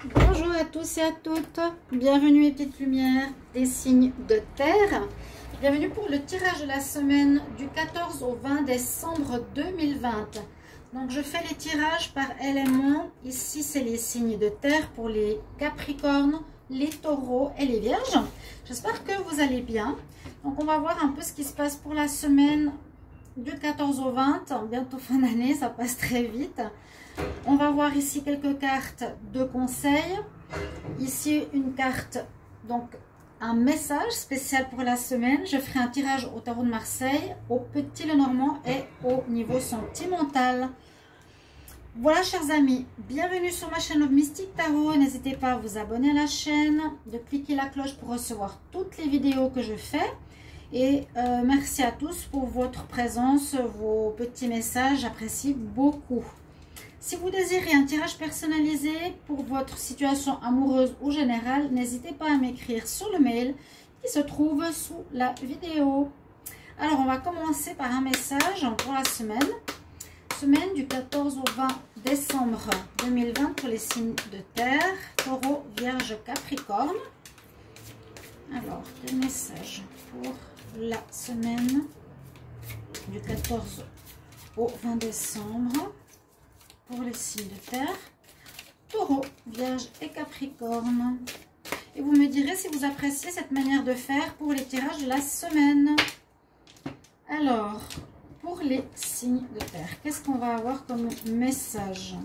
Bonjour à tous et à toutes, bienvenue les petites lumières des signes de terre. Bienvenue pour le tirage de la semaine du 14 au 20 décembre 2020. Donc je fais les tirages par éléments. Ici c'est les signes de terre pour les capricornes, les taureaux et les vierges. J'espère que vous allez bien. Donc on va voir un peu ce qui se passe pour la semaine du 14 au 20. Bientôt fin d'année, ça passe très vite. On va voir ici quelques cartes de conseils. Ici une carte, donc un message spécial pour la semaine. Je ferai un tirage au tarot de Marseille, au petit Lenormand et au niveau sentimental. Voilà chers amis, bienvenue sur ma chaîne Love Mystic Tarot. N'hésitez pas à vous abonner à la chaîne, de cliquer la cloche pour recevoir toutes les vidéos que je fais. Et merci à tous pour votre présence, vos petits messages, j'apprécie beaucoup. Si vous désirez un tirage personnalisé pour votre situation amoureuse ou générale, n'hésitez pas à m'écrire sur le mail qui se trouve sous la vidéo. Alors, on va commencer par un message pour la semaine. Semaine du 14 au 20 décembre 2020 pour les signes de terre, taureau, vierge, capricorne. Alors, quel message pour la semaine du 14 au 20 décembre pour les signes de terre, taureau, vierge et capricorne. Et vous me direz si vous appréciez cette manière de faire pour les tirages de la semaine. Alors, pour les signes de terre, qu'est-ce qu'on va avoir comme message?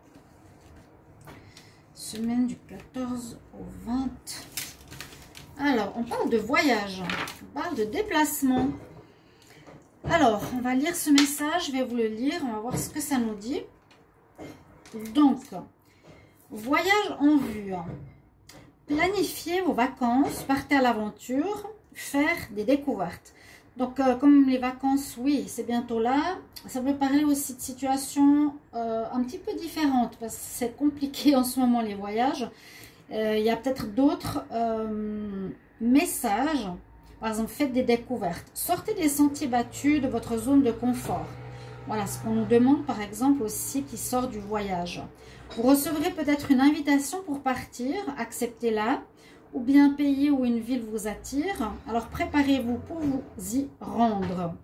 Semaine du 14 au 20. Alors, on parle de voyage, on parle de déplacement. Alors, on va lire ce message, je vais vous le lire, on va voir ce que ça nous dit. Donc, voyage en vue. Planifiez vos vacances, partez à l'aventure, faire des découvertes. Donc, comme les vacances, oui, c'est bientôt là. Ça peut parler aussi de situations un petit peu différentes parce que c'est compliqué en ce moment les voyages. Il y a peut-être d'autres messages. Par exemple, faites des découvertes. Sortez des sentiers battus de votre zone de confort. Voilà ce qu'on nous demande par exemple aussi qui sort du voyage. Vous recevrez peut-être une invitation pour partir, acceptez-la, ou bien un pays ou une ville vous attire. Alors préparez-vous pour vous y rendre.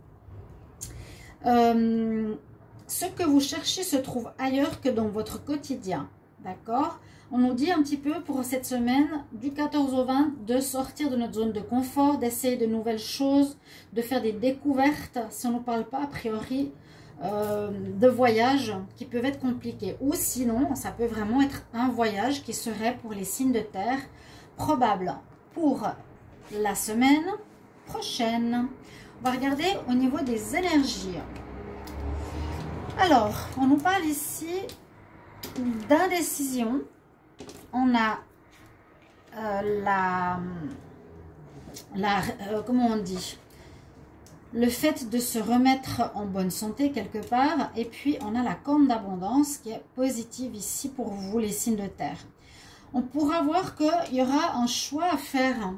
Ce que vous cherchez se trouve ailleurs que dans votre quotidien. D'accord? On nous dit un petit peu pour cette semaine du 14 au 20 de sortir de notre zone de confort, d'essayer de nouvelles choses, de faire des découvertes. Si on ne parle pas a priori de voyages qui peuvent être compliqués. Ou sinon, ça peut vraiment être un voyage qui serait pour les signes de terre probable pour la semaine prochaine. On va regarder au niveau des énergies. Alors, on nous parle ici d'indécision. On a comment on dit, le fait de se remettre en bonne santé quelque part, et puis on a la corne d'abondance qui est positive ici pour vous les signes de terre. On pourra voir qu'il y aura un choix à faire.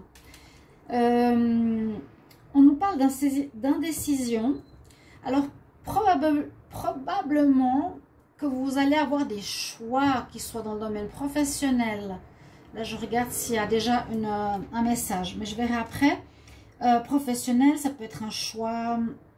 On nous parle d'indécision. Alors probablement que vous allez avoir des choix qui soient dans le domaine professionnel. Là, je regarde s'il y a déjà un message, mais je verrai après. Professionnel, ça peut être un choix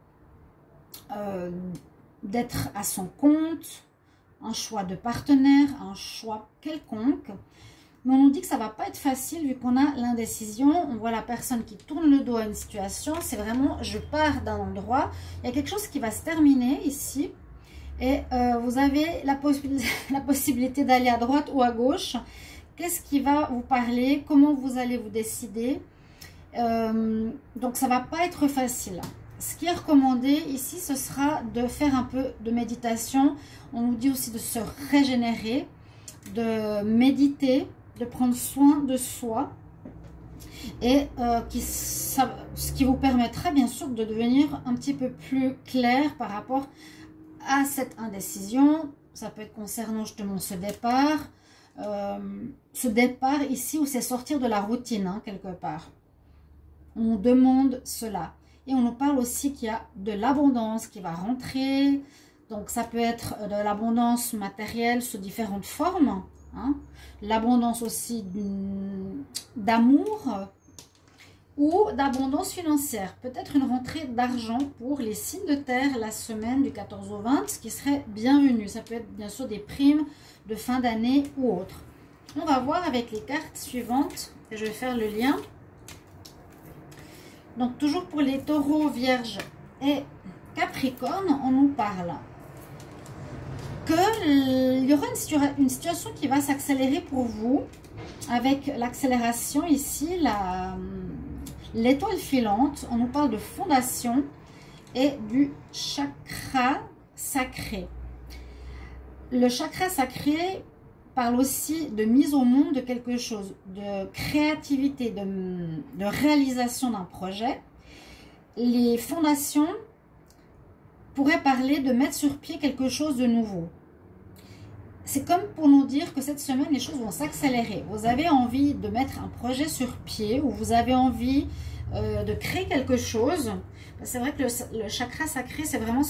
d'être à son compte, un choix de partenaire, un choix quelconque. Mais on nous dit que ça ne va pas être facile vu qu'on a l'indécision. On voit la personne qui tourne le dos à une situation. C'est vraiment, je pars d'un endroit. Il y a quelque chose qui va se terminer ici. Et vous avez la possibilité d'aller à droite ou à gauche. Qu'est-ce qui va vous parler? Comment vous allez vous décider? Donc ça ne va pas être facile. Ce qui est recommandé ici, ce sera de faire un peu de méditation. On nous dit aussi de se régénérer, de méditer, de prendre soin de soi. Et ce qui vous permettra bien sûr de devenir un petit peu plus clair par rapport à cette indécision. Ça peut être concernant justement ce départ ici où c'est sortir de la routine hein, quelque part. On demande cela et on nous parle aussi qu'il y a de l'abondance qui va rentrer. Donc ça peut être de l'abondance matérielle sous différentes formes. hein, l'abondance aussi d'amour ou d'abondance financière. Peut-être une rentrée d'argent pour les signes de terre la semaine du 14 au 20, ce qui serait bienvenu. Ça peut être bien sûr des primes de fin d'année ou autre. On va voir avec les cartes suivantes. Et je vais faire le lien. Donc toujours pour les taureaux, vierges et capricorne, on nous parle qu'il y aura une situation qui va s'accélérer pour vous. Avec l'accélération ici, l'étoile filante, on nous parle de fondation et du chakra sacré. Le chakra sacré parle aussi de mise au monde de quelque chose, de créativité, de réalisation d'un projet. Les fondations pourraient parler de mettre sur pied quelque chose de nouveau. C'est comme pour nous dire que cette semaine, les choses vont s'accélérer. Vous avez envie de mettre un projet sur pied ou vous avez envie de créer quelque chose. C'est vrai que le chakra sacré, c'est vraiment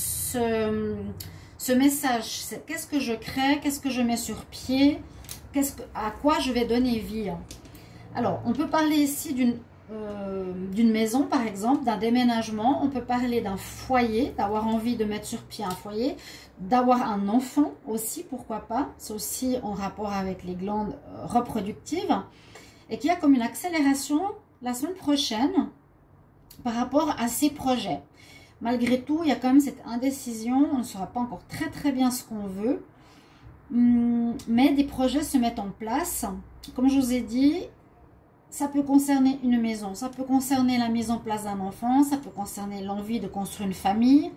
ce message. C'est qu'est-ce que je crée, qu'est-ce que je mets sur pied, à quoi je vais donner vie. Alors, on peut parler ici d'une maison, par exemple, d'un déménagement. On peut parler d'un foyer, d'avoir envie de mettre sur pied un foyer, d'avoir un enfant aussi, pourquoi pas. C'est aussi en rapport avec les glandes reproductives. Et qu'il y a comme une accélération la semaine prochaine par rapport à ces projets. Malgré tout, il y a quand même cette indécision. On ne saura pas encore très bien ce qu'on veut. Mais des projets se mettent en place. Comme je vous ai dit, ça peut concerner une maison, ça peut concerner la mise en place d'un enfant, ça peut concerner l'envie de construire une famille.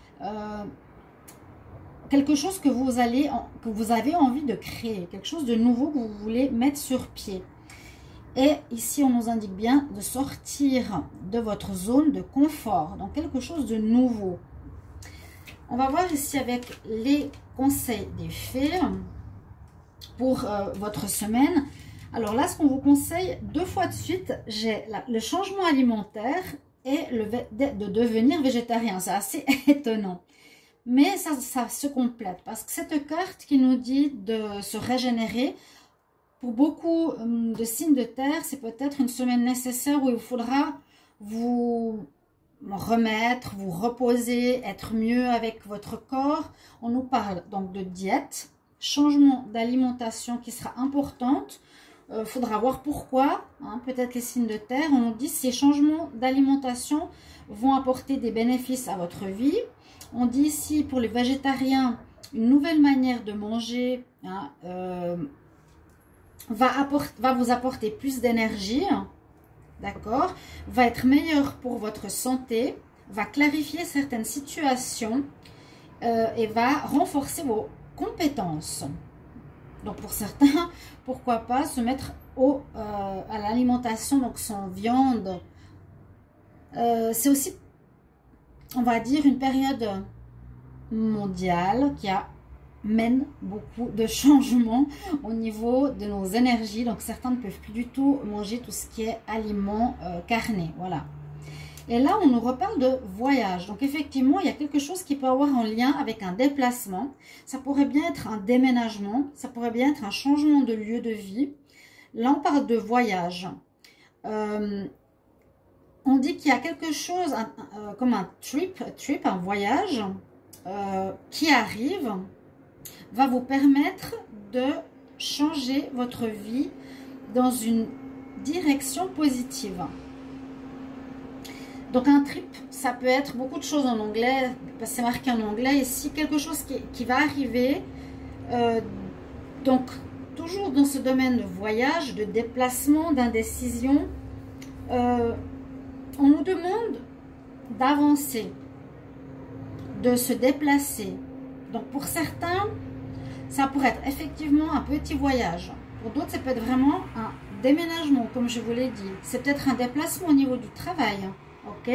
Quelque chose que vous avez envie de créer, quelque chose de nouveau que vous voulez mettre sur pied. Et ici, on nous indique bien de sortir de votre zone de confort, donc quelque chose de nouveau. On va voir ici avec les conseils des fées pour votre semaine. Alors là, ce qu'on vous conseille 2 fois de suite, j'ai le changement alimentaire et de devenir végétarien. C'est assez étonnant. Mais ça se complète parce que cette carte qui nous dit de se régénérer, pour beaucoup de signes de terre, c'est peut-être une semaine nécessaire où il faudra vous remettre, vous reposer, être mieux avec votre corps. On nous parle donc de diète, changement d'alimentation qui sera importante. Faudra voir pourquoi, hein, peut-être les signes de terre. On nous dit que ces changements d'alimentation vont apporter des bénéfices à votre vie. On dit ici pour les végétariens, une nouvelle manière de manger hein, va vous apporter plus d'énergie, d'accord, va être meilleur pour votre santé, va clarifier certaines situations et va renforcer vos compétences. Donc pour certains, pourquoi pas se mettre à l'alimentation, donc sans viande. C'est aussi, on va dire, une période mondiale qui amène beaucoup de changements au niveau de nos énergies. Donc certains ne peuvent plus du tout manger tout ce qui est aliments carnés. Voilà. Et là, on nous reparle de voyage. Donc, effectivement, il y a quelque chose qui peut avoir un lien avec un déplacement. Ça pourrait bien être un déménagement. Ça pourrait bien être un changement de lieu de vie. Là, on parle de voyage. On dit qu'il y a quelque chose comme un trip, un voyage qui arrive, va vous permettre de changer votre vie dans une direction positive. Donc un trip, ça peut être beaucoup de choses en anglais, parce que c'est marqué en anglais ici, quelque chose qui va arriver. Donc toujours dans ce domaine de voyage, de déplacement, d'indécision, on nous demande d'avancer, de se déplacer. Donc pour certains, ça pourrait être effectivement un petit voyage. Pour d'autres, ça peut être vraiment un déménagement, comme je vous l'ai dit. C'est peut-être un déplacement au niveau du travail. Ok,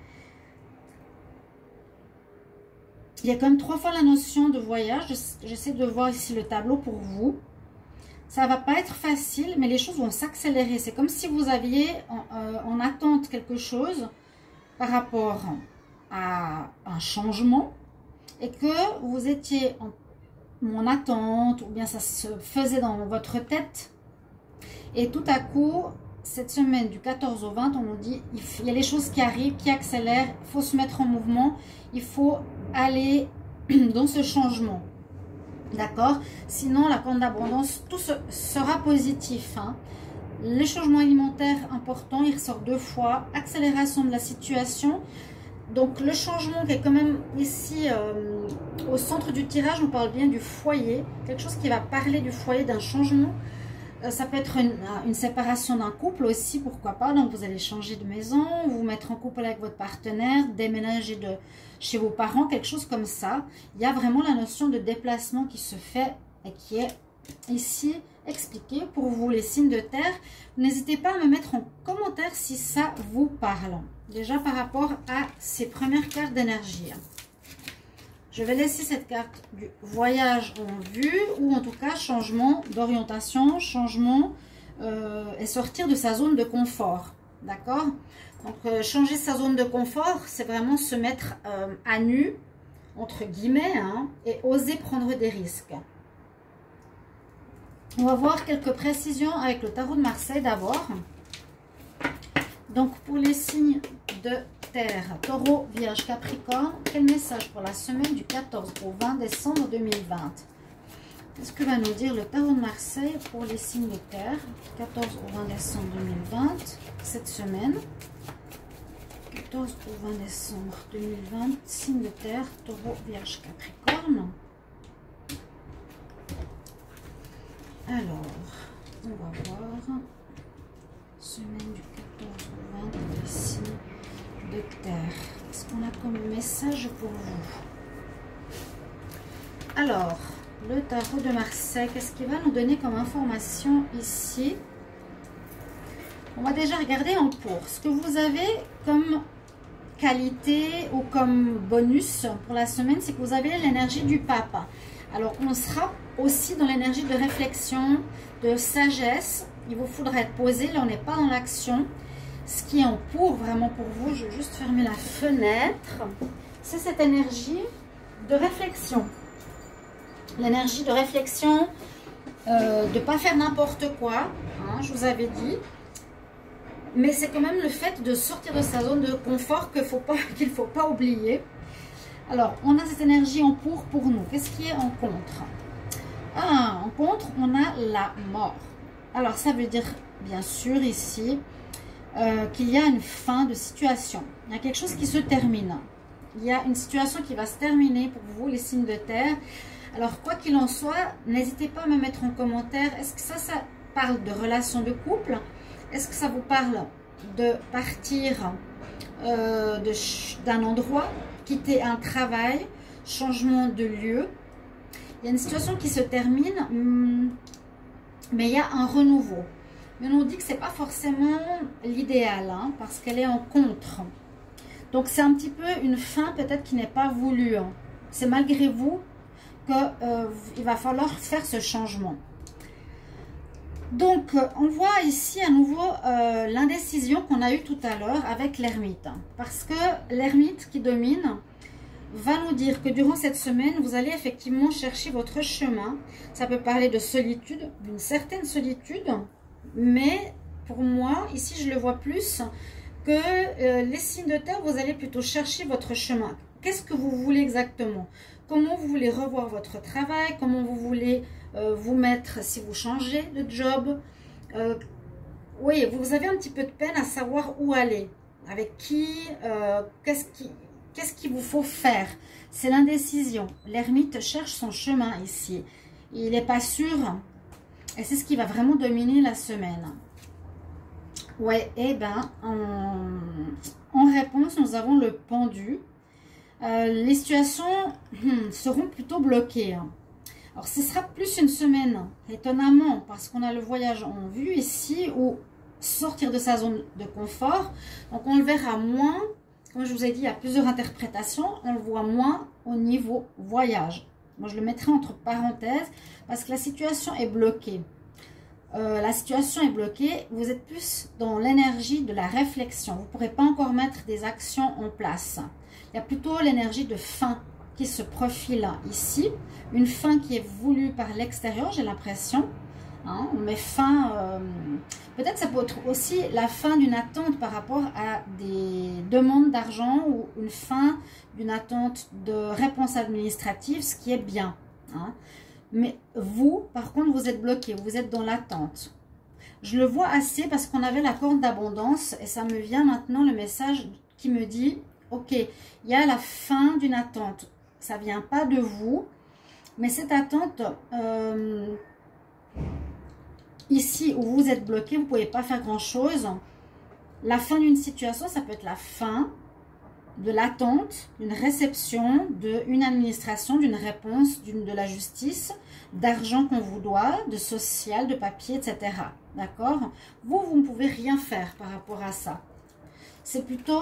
il y a quand même 3 fois la notion de voyage. J'essaie de voir ici le tableau pour vous. Ça va pas être facile, mais les choses vont s'accélérer. C'est comme si vous aviez en attente quelque chose par rapport à un changement et que vous étiez en attente, ou bien ça se faisait dans votre tête. Et tout à coup, cette semaine du 14 au 20, on nous dit, il y a les choses qui arrivent, qui accélèrent, il faut se mettre en mouvement, il faut aller dans ce changement. D'accord? Sinon, la corne d'abondance, tout sera positif. Hein. Les changements alimentaires importants, il ressort 2 fois. Accélération de la situation. Donc, le changement qui est quand même ici au centre du tirage, on parle bien du foyer. Quelque chose qui va parler du foyer, d'un changement. Ça peut être une séparation d'un couple aussi, pourquoi pas. Donc, vous allez changer de maison, vous mettre en couple avec votre partenaire, déménager chez vos parents, quelque chose comme ça. Il y a vraiment la notion de déplacement qui se fait et qui est ici expliquée pour vous, les signes de terre. N'hésitez pas à me mettre en commentaire si ça vous parle. Déjà par rapport à ces premières cartes d'énergie. Je vais laisser cette carte du voyage en vue, ou en tout cas changement d'orientation, changement et sortir de sa zone de confort. D'accord? Donc changer sa zone de confort, c'est vraiment se mettre à nu, entre guillemets, hein, et oser prendre des risques. On va voir quelques précisions avec le tarot de Marseille d'abord. Donc pour les signes de terre, taureau, vierge, capricorne, quel message pour la semaine du 14 au 20 décembre 2020? Qu'est-ce que va nous dire le tarot de Marseille pour les signes de terre, 14 au 20 décembre 2020, cette semaine? 14 au 20 décembre 2020, signe de terre, taureau, vierge, capricorne. Alors, on va voir, semaine du 14 au 20 pour les signes de terre. Qu'est-ce qu'on a comme message pour vous? Alors, le tarot de Marseille, qu'est-ce qu'il va nous donner comme information ici? On va déjà regarder en cours. Ce que vous avez comme qualité ou comme bonus pour la semaine, c'est que vous avez l'énergie du pape. Alors, on sera aussi dans l'énergie de réflexion, de sagesse. Il vous faudra être posé. Là, on n'est pas dans l'action. Ce qui est en pour, vraiment pour vous, je vais juste fermer la fenêtre. C'est cette énergie de réflexion. L'énergie de réflexion, de ne pas faire n'importe quoi. Hein, je vous avais dit. Mais c'est quand même le fait de sortir de sa zone de confort qu'il ne faut pas oublier. Alors, on a cette énergie en pour nous. Qu'est-ce qui est en contre? Ah, en contre, on a la mort. Alors, ça veut dire, bien sûr, ici, qu'il y a une fin de situation. Il y a quelque chose qui se termine. Il y a une situation qui va se terminer pour vous, les signes de terre. Alors, quoi qu'il en soit, n'hésitez pas à me mettre en commentaire. Est-ce que ça parle de relation de couple? Est-ce que ça vous parle de partir d'un endroit, quitter un travail, changement de lieu? Il y a une situation qui se termine, mais il y a un renouveau. Mais on nous dit que ce n'est pas forcément l'idéal, hein, parce qu'elle est en contre. Donc c'est un petit peu une fin peut-être qui n'est pas voulue. Hein. C'est malgré vous qu'il va falloir faire ce changement. Donc, on voit ici à nouveau l'indécision qu'on a eue tout à l'heure avec l'ermite. Parce que l'ermite qui domine va nous dire que durant cette semaine, vous allez effectivement chercher votre chemin. Ça peut parler de solitude, d'une certaine solitude. Mais pour moi, ici, je le vois plus que les signes de terre, vous allez plutôt chercher votre chemin. Qu'est-ce que vous voulez exactement? Comment vous voulez revoir votre travail? Comment vous voulez vous mettre si vous changez de job? Oui, vous avez un petit peu de peine à savoir où aller. Avec qui? Qu'est-ce qu'il vous faut faire? C'est l'indécision. L'ermite cherche son chemin ici. Il n'est pas sûr. Et c'est ce qui va vraiment dominer la semaine. Ouais, et bien, en réponse, nous avons le pendu. Les situations seront plutôt bloquées. Hein. Alors, ce sera plus une semaine, étonnamment, parce qu'on a le voyage en vue ici, ou sortir de sa zone de confort. Donc, on le verra moins. Comme je vous ai dit, il y a plusieurs interprétations. On le voit moins au niveau voyage. Moi, je le mettrai entre parenthèses, parce que la situation est bloquée. La situation est bloquée. Vous êtes plus dans l'énergie de la réflexion. Vous ne pourrez pas encore mettre des actions en place. Il y a plutôt l'énergie de fin qui se profile ici. Une fin qui est voulue par l'extérieur, j'ai l'impression. Hein, on met fin, peut-être ça peut être aussi la fin d'une attente par rapport à des demandes d'argent ou une fin d'une attente de réponse administrative, ce qui est bien. Hein. Mais vous, par contre, vous êtes bloqué, vous êtes dans l'attente. Je le vois assez parce qu'on avait la corde d'abondance et ça me vient maintenant le message qui me dit, ok, il y a la fin d'une attente. Ça ne vient pas de vous, mais cette attente... ici où vous êtes bloqué, vous ne pouvez pas faire grand chose. La fin d'une situation, ça peut être la fin de l'attente, d'une réception, d'une administration, d'une réponse, de la justice, d'argent qu'on vous doit, de social, de papier, etc. D'accord? Vous ne pouvez rien faire par rapport à ça. C'est plutôt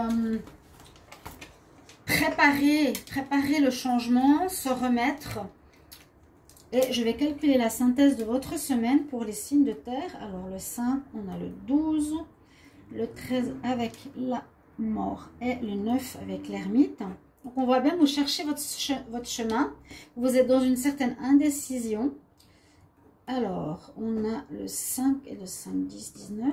préparer le changement, se remettre. Et je vais calculer la synthèse de votre semaine pour les signes de terre. Alors le 5, on a le 12, le 13 avec la mort et le 9 avec l'ermite. Donc on voit bien, vous cherchez votre chemin. Vous êtes dans une certaine indécision. Alors, on a le 5 et le 5, 10, 19.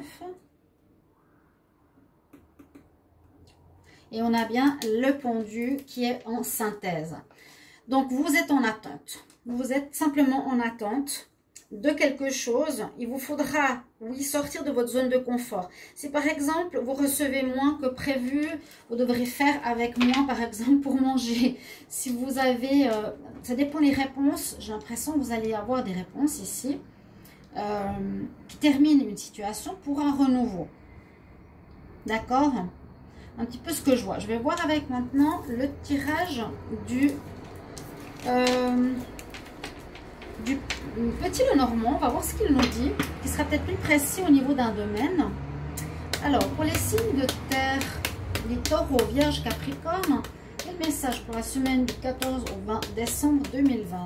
Et on a bien le pendu qui est en synthèse. Donc vous êtes en attente. Vous êtes simplement en attente de quelque chose. Il vous faudra, oui, sortir de votre zone de confort. Si par exemple, vous recevez moins que prévu, vous devrez faire avec moins, par exemple, pour manger. Si vous avez, ça dépend des réponses. J'ai l'impression que vous allez avoir des réponses ici qui terminent une situation pour un renouveau. D'accord? Un petit peu ce que je vois. Je vais voir avec maintenant le tirage du petit Lenormand. On va voir ce qu'il nous dit, qui sera peut-être plus précis au niveau d'un domaine. Alors, pour les signes de terre, les taureaux, vierges, capricorne, quel message pour la semaine du 14 au 20 décembre 2020?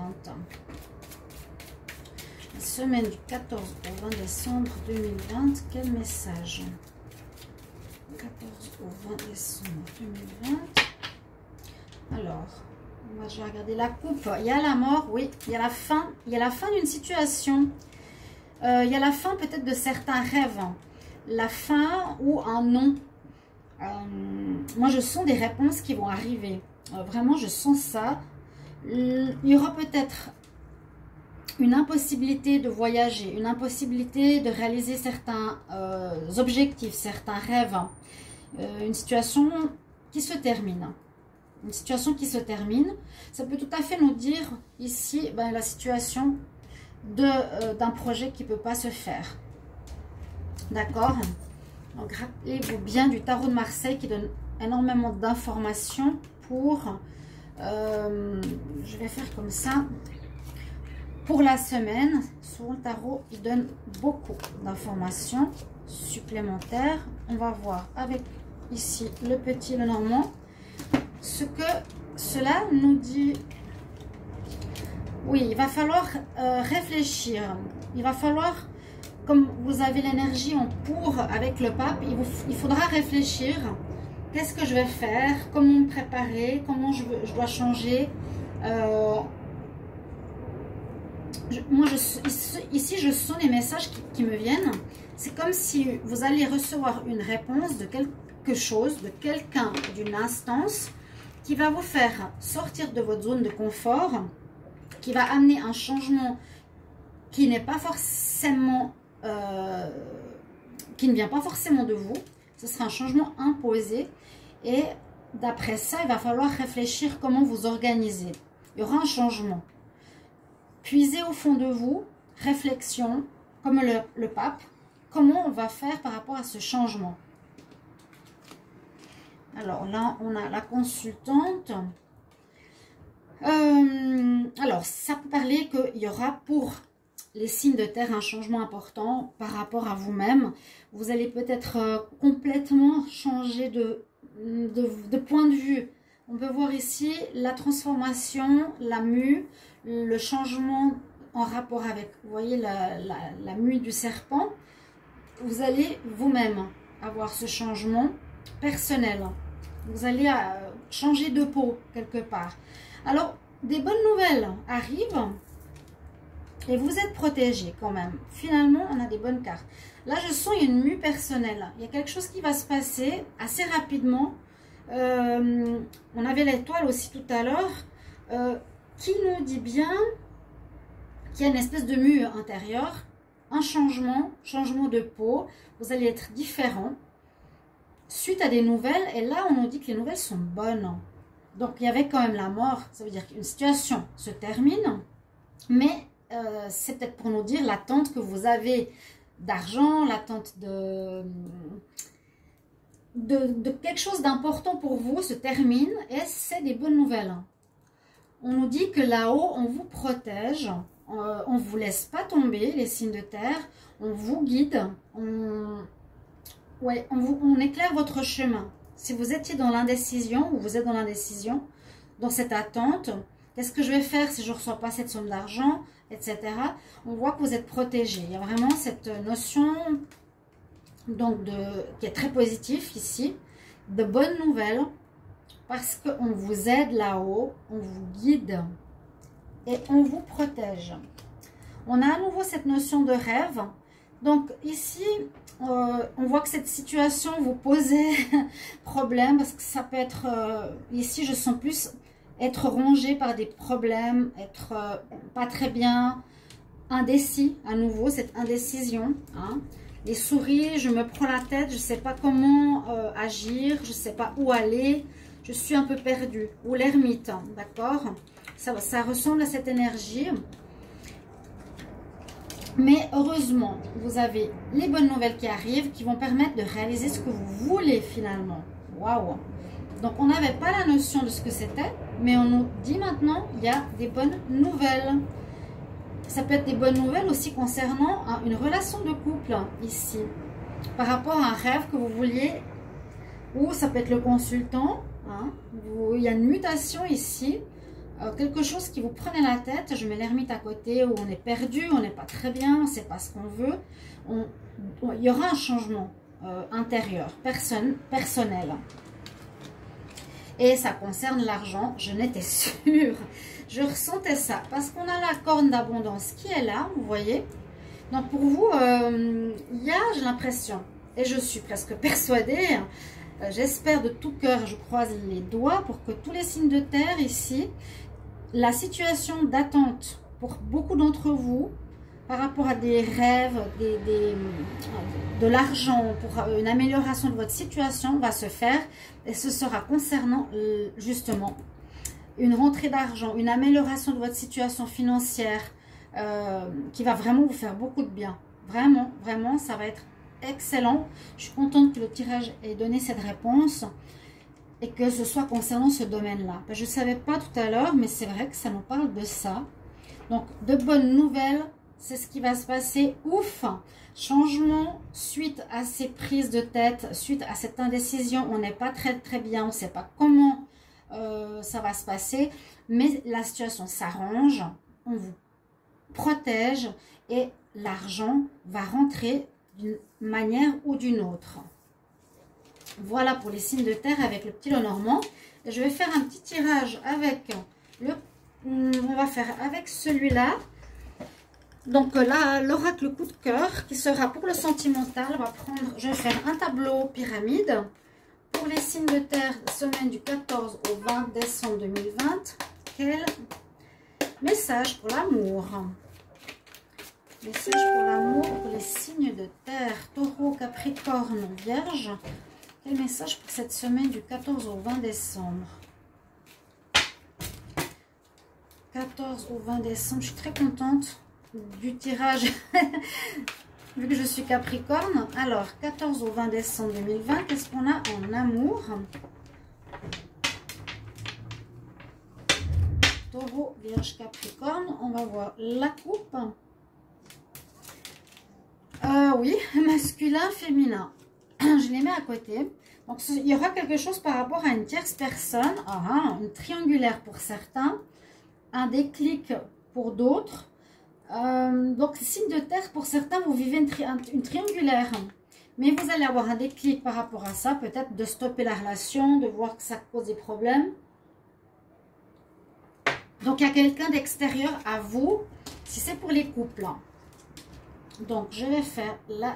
La semaine du 14 au 20 décembre 2020, quel message? 14 au 20 décembre 2020. Alors, je vais regarder la coupe. Il y a la mort, oui. Il y a la fin. Il y a la fin d'une situation. Il y a la fin peut-être de certains rêves. La fin ou un non. Moi, je sens des réponses qui vont arriver. Vraiment, je sens ça. Il y aura peut-être une impossibilité de voyager, une impossibilité de réaliser certains objectifs, certains rêves. Une situation qui se termine. Une situation qui se termine, ça peut tout à fait nous dire ici la situation d'un projet qui ne peut pas se faire. D'accord? Donc, rappelez-vous bien du tarot de Marseille qui donne énormément d'informations pour... je vais faire comme ça. Pour la semaine, sur le tarot, il donne beaucoup d'informations supplémentaires. On va voir avec ici le petit Lenormand. Ce que cela nous dit, oui, il va falloir réfléchir. Il va falloir, comme vous avez l'énergie en pour avec le pape, il faudra réfléchir. Qu'est-ce que je vais faire? Comment me préparer? Comment je dois changer? Ici, je sens les messages qui me viennent. C'est comme si vous allez recevoir une réponse de quelque chose, de quelqu'un, d'une instance, qui va vous faire sortir de votre zone de confort, qui va amener un changement qui n'est pas forcément, qui ne vient pas forcément de vous. Ce sera un changement imposé et d'après ça, il va falloir réfléchir comment vous organiser. Il y aura un changement. Puisez au fond de vous, réflexion, comme le pape, comment on va faire par rapport à ce changement. Alors là, on a la consultante. Alors, ça peut parler qu'il y aura pour les signes de terre un changement important par rapport à vous-même. Vous allez peut-être complètement changer de point de vue. On peut voir ici la transformation, la mue, le changement en rapport avec, vous voyez, la mue du serpent. Vous allez vous-même avoir ce changement personnel. Vous allez changer de peau quelque part. Alors, des bonnes nouvelles arrivent et vous êtes protégé quand même. Finalement, on a des bonnes cartes. Là, je sens il y a une mue personnelle. Il y a quelque chose qui va se passer assez rapidement. On avait l'étoile aussi tout à l'heure qui nous dit bien qu'il y a une espèce de mue intérieure, un changement de peau. Vous allez être différent suite à des nouvelles. Et là, on nous dit que les nouvelles sont bonnes. Donc, il y avait quand même la mort. Ça veut dire qu'une situation se termine, mais c'est peut-être pour nous dire l'attente que vous avez d'argent, l'attente de quelque chose d'important pour vous se termine et c'est des bonnes nouvelles. On nous dit que là-haut, on vous protège, on ne vous laisse pas tomber, les signes de terre, on vous guide, on éclaire votre chemin. Si vous étiez dans l'indécision ou vous êtes dans l'indécision, dans cette attente, qu'est-ce que je vais faire si je ne reçois pas cette somme d'argent, etc. On voit que vous êtes protégé. Il y a vraiment cette notion donc qui est très positive ici, de bonnes nouvelles, parce qu'on vous aide là-haut, on vous guide et on vous protège. On a à nouveau cette notion de rêve. Donc ici, on voit que cette situation vous posait problème, parce que ça peut être, ici je sens plus être rongé par des problèmes, être pas très bien, indécis à nouveau, cette indécision. Hein. Les souris, je me prends la tête, je ne sais pas comment agir, je ne sais pas où aller, je suis un peu perdue. Ou l'ermite, hein, d'accord, ça ressemble à cette énergie. Mais heureusement, vous avez les bonnes nouvelles qui arrivent, qui vont permettre de réaliser ce que vous voulez finalement. Waouh! Donc, on n'avait pas la notion de ce que c'était, mais on nous dit maintenant, il y a des bonnes nouvelles. Ça peut être des bonnes nouvelles aussi concernant une relation de couple, ici. Par rapport à un rêve que vous vouliez, ou ça peut être le consultant. Hein, il y a une mutation ici. Quelque chose qui vous prenait la tête, je mets l'ermite à côté, où on est perdu, on n'est pas très bien, on ne sait pas ce qu'on veut. Il y aura un changement intérieur, personnel. Et ça concerne l'argent, je n'étais sûre. Je ressentais ça, parce qu'on a la corne d'abondance qui est là, vous voyez. Donc pour vous, il y a, j'ai l'impression, et je suis presque persuadée, j'espère de tout cœur, je croise les doigts pour que tous les signes de terre ici, la situation d'attente pour beaucoup d'entre vous, par rapport à des rêves, de l'argent, pour une amélioration de votre situation, va se faire. Et ce sera concernant justement une rentrée d'argent, une amélioration de votre situation financière qui va vraiment vous faire beaucoup de bien. Vraiment, vraiment, ça va être excellent. Je suis contente que le tirage ait donné cette réponse et que ce soit concernant ce domaine-là. Je ne savais pas tout à l'heure, mais c'est vrai que ça nous parle de ça. Donc, de bonnes nouvelles. C'est ce qui va se passer. Ouf! Changement suite à ces prises de tête, suite à cette indécision. On n'est pas très bien, on ne sait pas comment ça va se passer. Mais la situation s'arrange, on vous protège et l'argent va rentrer d'une manière ou d'une autre. Voilà pour les signes de terre avec le petit Lenormand. Je vais faire un petit tirage avec on va faire avec celui-là. Donc là, l'oracle coup de cœur qui sera pour le sentimental. Je vais faire un tableau pyramide pour les signes de terre, semaine du 14 au 20 décembre 2020. Quel message pour l'amour? Message pour l'amour pour les signes de terre, taureau, capricorne, vierge. Quel message pour cette semaine du 14 au 20 décembre? 14 au 20 décembre, je suis très contente du tirage vu que je suis capricorne. Alors 14 au 20 décembre 2020, qu'est-ce qu'on a en amour? Taureau, vierge, capricorne. On va voir la coupe. Oui, masculin, féminin. Je les mets à côté. Donc il y aura quelque chose par rapport à une tierce personne. Une triangulaire pour certains, un déclic pour d'autres. Donc, signe de terre, pour certains, vous vivez une triangulaire. Mais vous allez avoir un déclic par rapport à ça, peut-être de stopper la relation, de voir que ça cause des problèmes. Donc, il y a quelqu'un d'extérieur à vous, si c'est pour les couples. Donc, je vais faire la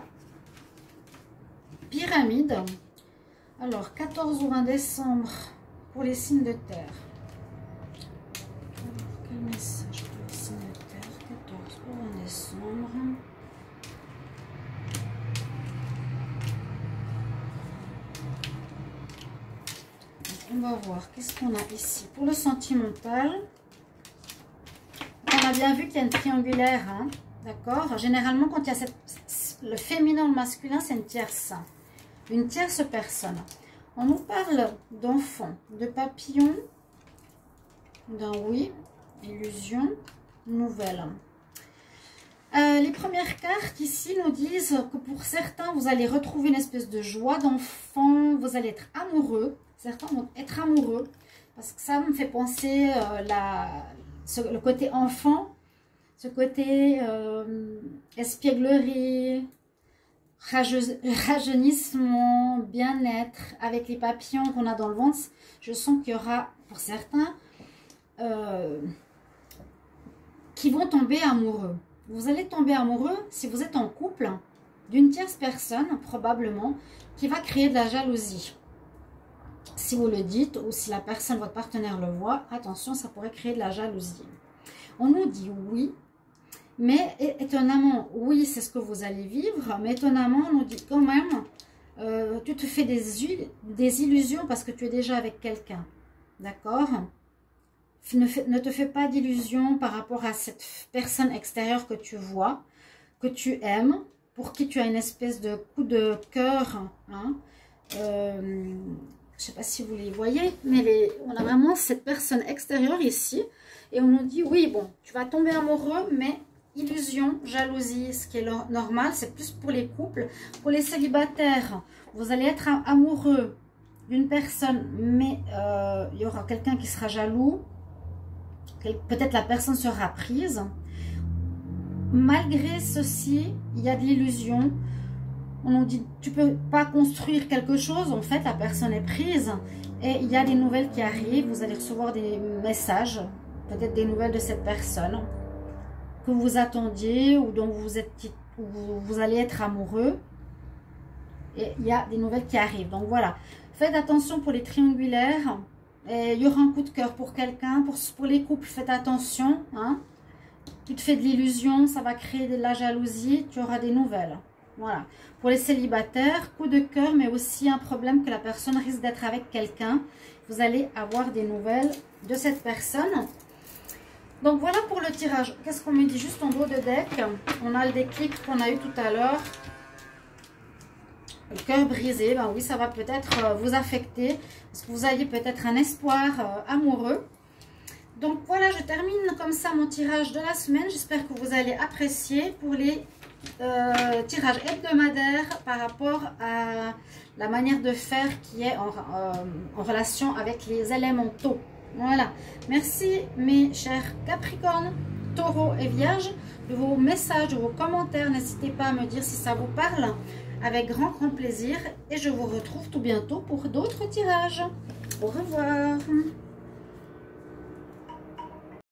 pyramide. Alors, 14 ou 20 décembre pour les signes de terre. Alors, quel message pour les signes de terre? 14 ou 20 décembre. On va voir, qu'est-ce qu'on a ici pour le sentimental. On a bien vu qu'il y a une triangulaire, hein, d'accord. Généralement, quand il y a le féminin ou le masculin, c'est une tierce personne. On nous parle d'enfants, de papillons, d'un oui, illusion, nouvelle. Les premières cartes ici nous disent que pour certains, vous allez retrouver une espèce de joie d'enfant, vous allez être amoureux. Certains vont être amoureux, parce que ça me fait penser le côté enfant, ce côté espièglerie, rajeunissement, bien-être, avec les papillons qu'on a dans le ventre. Je sens qu'il y aura, pour certains, qui vont tomber amoureux. Vous allez tomber amoureux si vous êtes en couple d'une tierce personne, probablement, qui va créer de la jalousie. Si vous le dites ou si la personne, votre partenaire le voit, attention, ça pourrait créer de la jalousie. On nous dit oui, mais étonnamment, oui, c'est ce que vous allez vivre, mais étonnamment, on nous dit quand même, tu te fais des illusions parce que tu es déjà avec quelqu'un, d'accord? Ne te fais pas d'illusions par rapport à cette personne extérieure que tu vois, que tu aimes, pour qui tu as une espèce de coup de cœur, hein, je ne sais pas si vous les voyez, mais on a vraiment cette personne extérieure ici. Et on nous dit, oui, bon, tu vas tomber amoureux, mais illusion, jalousie, ce qui est normal, c'est plus pour les couples. Pour les célibataires, vous allez être amoureux d'une personne, mais il y aura quelqu'un qui sera jaloux. Peut-être la personne sera prise. Malgré ceci, il y a de l'illusion. On nous dit, tu ne peux pas construire quelque chose. En fait, la personne est prise. Et il y a des nouvelles qui arrivent. Vous allez recevoir des messages. Peut-être des nouvelles de cette personne que vous attendiez ou dont vous allez être amoureux. Et il y a des nouvelles qui arrivent. Donc voilà. Faites attention pour les triangulaires. Et il y aura un coup de cœur pour quelqu'un. Pour les couples, faites attention. Hein. Tu te fais de l'illusion. Ça va créer de la jalousie. Tu auras des nouvelles. Voilà. Pour les célibataires, coup de cœur, mais aussi un problème que la personne risque d'être avec quelqu'un. Vous allez avoir des nouvelles de cette personne. Donc voilà pour le tirage. Qu'est-ce qu'on me dit juste en dos de deck? On a le déclic qu'on a eu tout à l'heure. Le cœur brisé, ben oui, ça va peut-être vous affecter. Parce que vous ayez peut-être un espoir amoureux. Donc voilà, je termine comme ça mon tirage de la semaine. J'espère que vous allez apprécier pour les tirage hebdomadaire par rapport à la manière de faire qui est en relation avec les élémentaux. Voilà. Merci mes chers Capricornes, Taureaux et Vierges de vos messages, de vos commentaires. N'hésitez pas à me dire si ça vous parle avec grand plaisir. Et je vous retrouve tout bientôt pour d'autres tirages. Au revoir.